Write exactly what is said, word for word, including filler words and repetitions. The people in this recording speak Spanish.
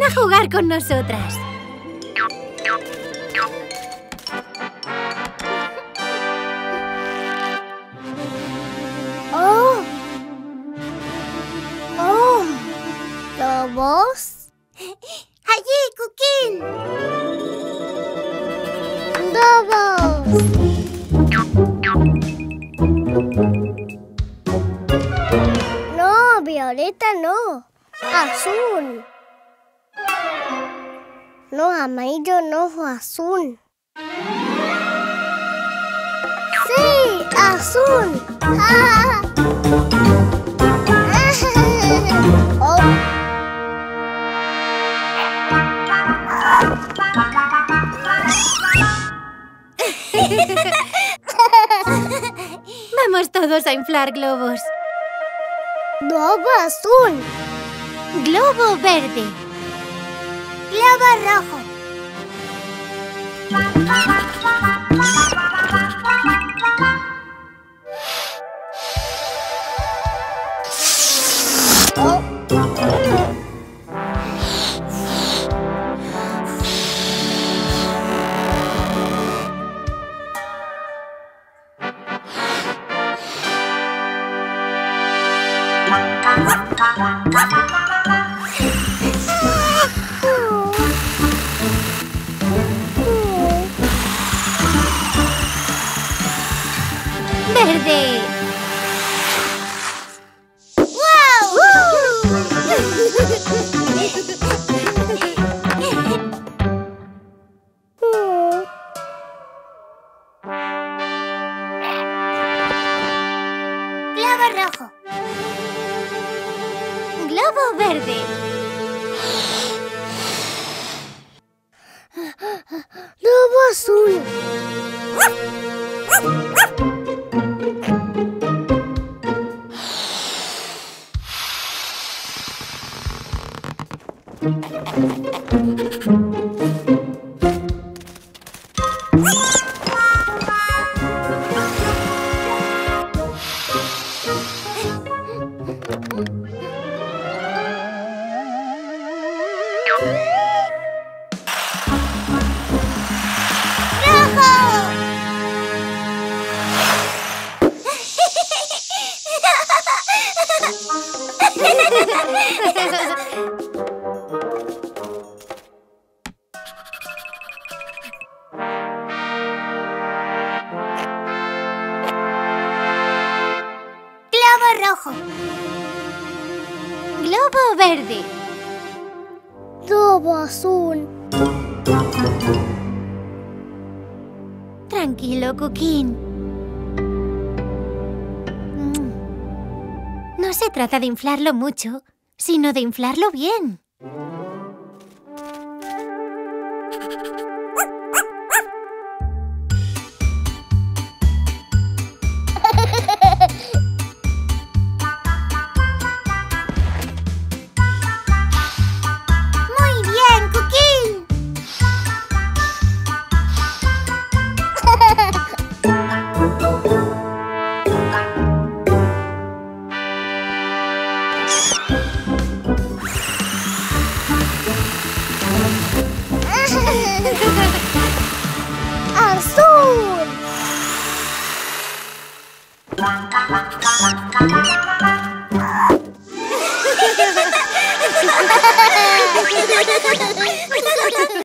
Ven a jugar con nosotras. ¡Oh! ¡Oh! ¿Lobos? ¡Allí, Cookie! ¡Lobos! No, Violeta no. Azul. No, amarillo no, azul. ¡Sí! ¡Azul! ¡Ah! ¡Oh! Vamos todos a inflar globos. Globo azul. Globo verde. Globo rojo. Oh. Verde. Globo rojo. Globo verde. Globo azul. Globo rojo. Globo verde. Globo azul. Tranquilo, Cookie. No se trata de inflarlo mucho, sino de inflarlo bien. Muy bien, Cookie. Azul.